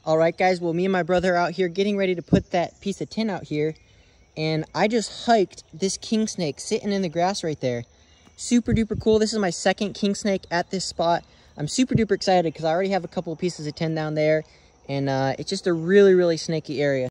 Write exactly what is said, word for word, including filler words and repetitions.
All right, guys, well, me and my brother are out here getting ready to put that piece of tin out here, and I just hiked this king snake sitting in the grass right there. Super duper cool. This is my second king snake at this spot. I'm super duper excited because I already have a couple of pieces of tin down there, and uh, it's just a really, really snaky area.